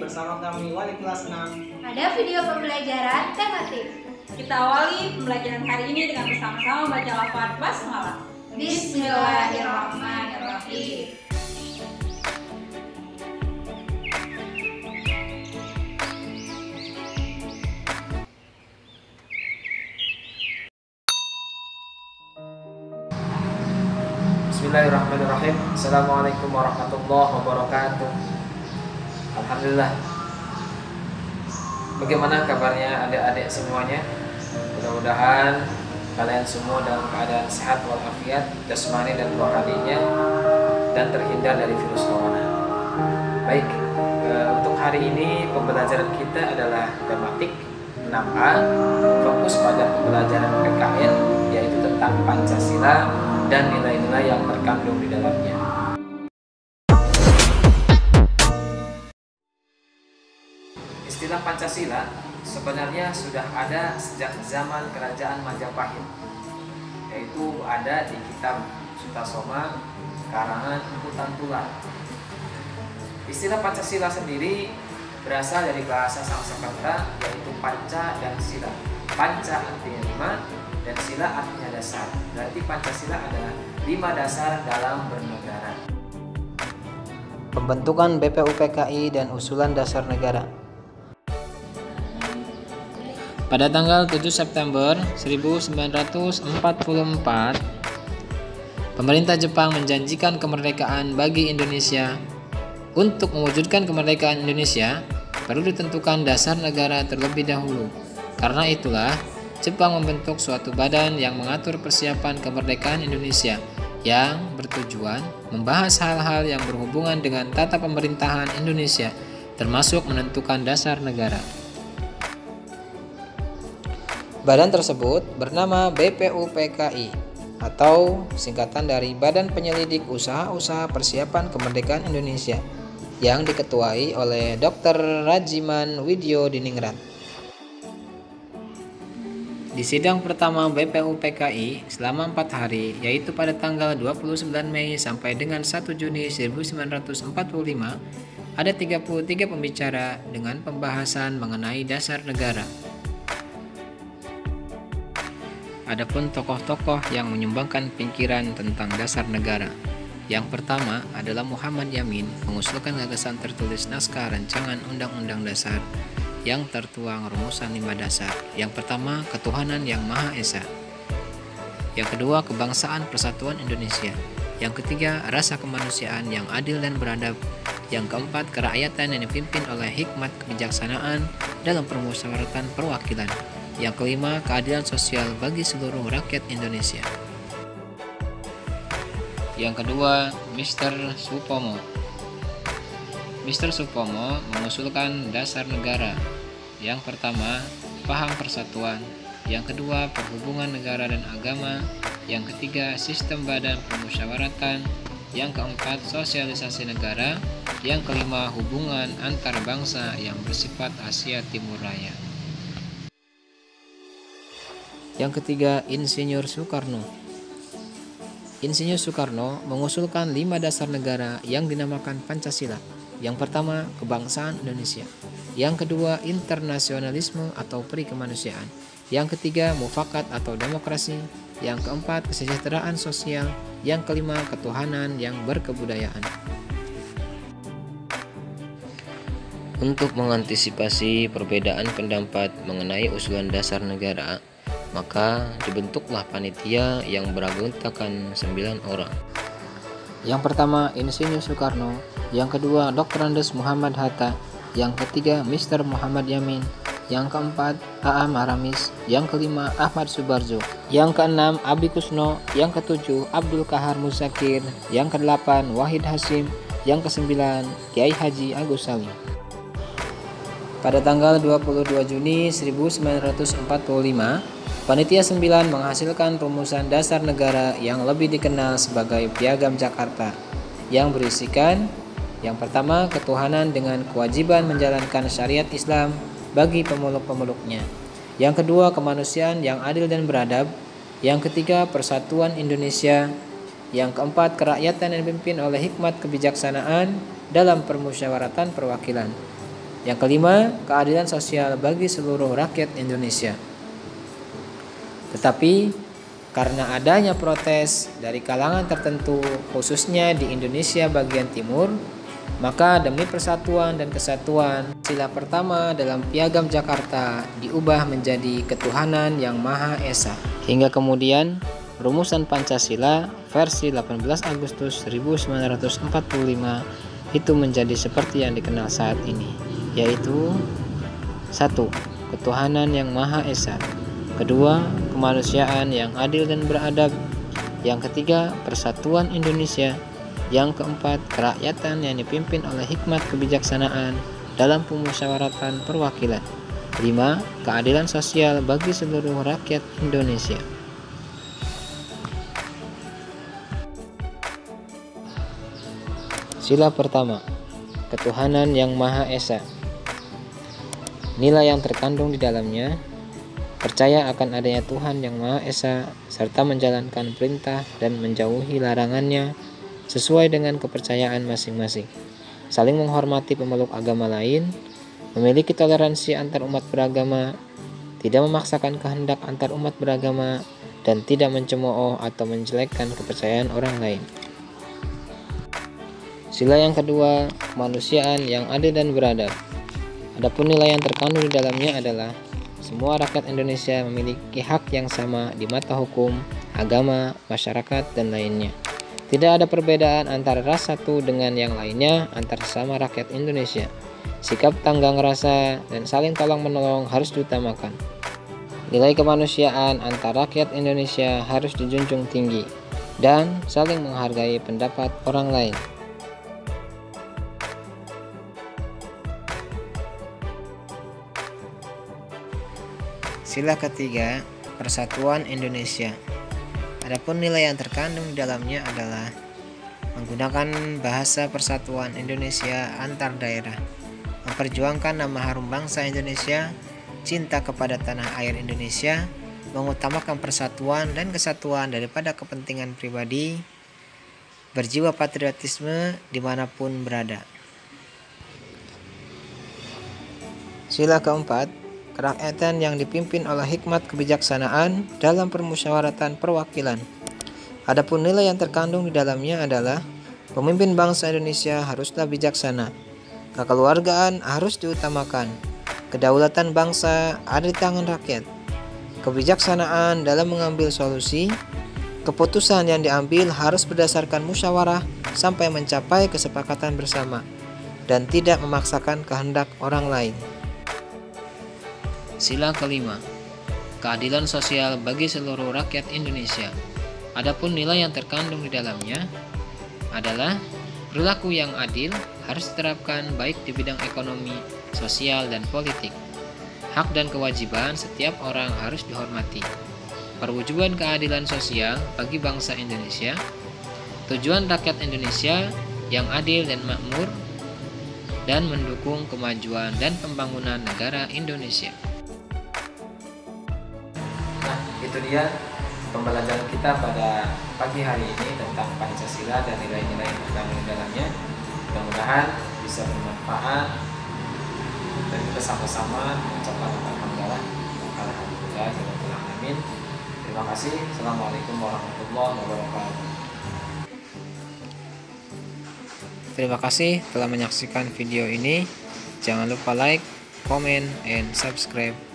bersama kami wali kelas 6. Ada video pembelajaran tematik. Kita awali pembelajaran hari ini dengan bersama-sama baca lafaz basmalah. Bismillahirrahmanirrahim. Bismillahirrahmanirrahim. Assalamualaikum warahmatullahi wabarakatuh. Alhamdulillah. Bagaimana kabarnya adik-adik semuanya? Mudah-mudahan kalian semua dalam keadaan sehat walafiat jasmani dan rohaninya dan terhindar dari virus corona. Baik, untuk hari ini pembelajaran kita adalah tematik 6A, fokus pada pembelajaran PKN, yaitu tentang Pancasila dan nilai-nilai yang terkandung di dalamnya. Istilah Pancasila sebenarnya sudah ada sejak zaman Kerajaan Majapahit, yaitu ada di kitab Sutasoma karangan Empu Tantular. Istilah Pancasila sendiri berasal dari bahasa Sanskerta, yaitu panca dan sila. Panca artinya 5 dan sila artinya dasar. Berarti Pancasila adalah 5 dasar dalam bernegara. Pembentukan BPUPKI dan usulan dasar negara. Pada tanggal 7 September 1944, pemerintah Jepang menjanjikan kemerdekaan bagi Indonesia. Untuk mewujudkan kemerdekaan Indonesia, perlu ditentukan dasar negara terlebih dahulu. Karena itulah, Jepang membentuk suatu badan yang mengatur persiapan kemerdekaan Indonesia yang bertujuan membahas hal-hal yang berhubungan dengan tata pemerintahan Indonesia, termasuk menentukan dasar negara. Badan tersebut bernama BPUPKI atau singkatan dari Badan Penyelidik Usaha-Usaha Persiapan Kemerdekaan Indonesia yang diketuai oleh Dr. Rajiman Widyo Diningrat. Di sidang pertama BPUPKI selama 4 hari, yaitu pada tanggal 29 Mei sampai dengan 1 Juni 1945, ada 33 pembicara dengan pembahasan mengenai dasar negara. Adapun tokoh-tokoh yang menyumbangkan pikiran tentang dasar negara. Yang pertama adalah Muhammad Yamin, mengusulkan gagasan tertulis naskah rancangan Undang-Undang Dasar yang tertuang rumusan 5 dasar. Yang pertama, ketuhanan yang Maha Esa. Yang kedua, kebangsaan persatuan Indonesia. Yang ketiga, rasa kemanusiaan yang adil dan beradab. Yang keempat, kerakyatan yang dipimpin oleh hikmat kebijaksanaan dalam permusyawaratan perwakilan. Yang kelima, keadilan sosial bagi seluruh rakyat Indonesia. Yang kedua, Mr. Supomo. Mr. Supomo mengusulkan dasar negara. Yang pertama, paham persatuan. Yang kedua, perhubungan negara dan agama. Yang ketiga, sistem badan permusyawaratan. Yang keempat, sosialisasi negara. Yang kelima, hubungan antar bangsa yang bersifat Asia Timur Raya. Yang ketiga, Insinyur Soekarno. Insinyur Soekarno mengusulkan 5 dasar negara yang dinamakan Pancasila. Yang pertama, kebangsaan Indonesia. Yang kedua, internasionalisme atau perikemanusiaan. Yang ketiga, mufakat atau demokrasi. Yang keempat, kesejahteraan sosial. Yang kelima, ketuhanan yang berkebudayaan. Untuk mengantisipasi perbedaan pendapat mengenai usulan dasar negara, maka dibentuklah panitia yang beranggotakan 9 orang. Yang pertama, Insinyur Soekarno. Yang kedua, Dr. Andes Muhammad Hatta. Yang ketiga, Mr. Muhammad Yamin. Yang keempat, A.A. Maramis. Yang kelima, Ahmad Subarjo. Yang keenam, Abi Kusno. Yang ketujuh, Abdul Kahar Musakir. Yang kedelapan, Wahid Hasim. Yang kesembilan, Kiai Haji Agus Salim. Pada tanggal 22 Juni 1945, Panitia 9 menghasilkan rumusan dasar negara yang lebih dikenal sebagai Piagam Jakarta, yang berisikan yang pertama, ketuhanan dengan kewajiban menjalankan syariat Islam bagi pemeluk-pemeluknya. Yang kedua, kemanusiaan yang adil dan beradab. Yang ketiga, persatuan Indonesia. Yang keempat, kerakyatan yang dipimpin oleh hikmat kebijaksanaan dalam permusyawaratan perwakilan. Yang kelima, keadilan sosial bagi seluruh rakyat Indonesia. Tetapi karena adanya protes dari kalangan tertentu, khususnya di Indonesia bagian timur, maka demi persatuan dan kesatuan, sila pertama dalam Piagam Jakarta diubah menjadi ketuhanan yang Maha Esa. Hingga kemudian rumusan Pancasila versi 18 Agustus 1945 itu menjadi seperti yang dikenal saat ini, yaitu 1. Ketuhanan yang Maha Esa. 2. Kemanusiaan yang adil dan beradab. Yang ketiga, persatuan Indonesia. Yang keempat, kerakyatan yang dipimpin oleh hikmat kebijaksanaan dalam pemusyawaratan perwakilan. 5. Keadilan sosial bagi seluruh rakyat Indonesia. Sila pertama, ketuhanan yang Maha Esa. Nilai yang terkandung di dalamnya: percaya akan adanya Tuhan yang Maha Esa, serta menjalankan perintah dan menjauhi larangannya sesuai dengan kepercayaan masing-masing, saling menghormati pemeluk agama lain, memiliki toleransi antar umat beragama, tidak memaksakan kehendak antar umat beragama, dan tidak mencemooh atau menjelekkan kepercayaan orang lain. Sila yang kedua, kemanusiaan yang adil dan beradab. Adapun nilai yang terkandung di dalamnya adalah semua rakyat Indonesia memiliki hak yang sama di mata hukum, agama, masyarakat, dan lainnya. Tidak ada perbedaan antara ras satu dengan yang lainnya antar sesama rakyat Indonesia. Sikap tanggang rasa dan saling tolong-menolong harus diutamakan. Nilai kemanusiaan antar rakyat Indonesia harus dijunjung tinggi dan saling menghargai pendapat orang lain. Sila ketiga, persatuan Indonesia. Adapun nilai yang terkandung di dalamnya adalah menggunakan bahasa persatuan Indonesia antar daerah, memperjuangkan nama harum bangsa Indonesia, cinta kepada tanah air Indonesia, mengutamakan persatuan dan kesatuan daripada kepentingan pribadi, berjiwa patriotisme dimanapun berada. Sila keempat, kerakyatan yang dipimpin oleh hikmat kebijaksanaan dalam permusyawaratan perwakilan. Adapun nilai yang terkandung di dalamnya adalah pemimpin bangsa Indonesia haruslah bijaksana, kekeluargaan harus diutamakan, kedaulatan bangsa ada di tangan rakyat, kebijaksanaan dalam mengambil solusi, keputusan yang diambil harus berdasarkan musyawarah sampai mencapai kesepakatan bersama, dan tidak memaksakan kehendak orang lain. Sila kelima, keadilan sosial bagi seluruh rakyat Indonesia. Adapun nilai yang terkandung di dalamnya adalah perilaku yang adil harus diterapkan baik di bidang ekonomi, sosial, dan politik. Hak dan kewajiban setiap orang harus dihormati. Perwujudan keadilan sosial bagi bangsa Indonesia. Tujuan rakyat Indonesia yang adil dan makmur dan mendukung kemajuan dan pembangunan negara Indonesia. Itu dia pembelajaran kita pada pagi hari ini tentang Pancasila dan nilai-nilai yang terkandung di dalamnya. Mudah-mudahan bisa bermanfaat dan kita sama-sama mengucapkan alhamdulillah. Amin. Terima kasih. Assalamualaikum warahmatullahi wabarakatuh. Terima kasih telah menyaksikan video ini. Jangan lupa like, comment, and subscribe.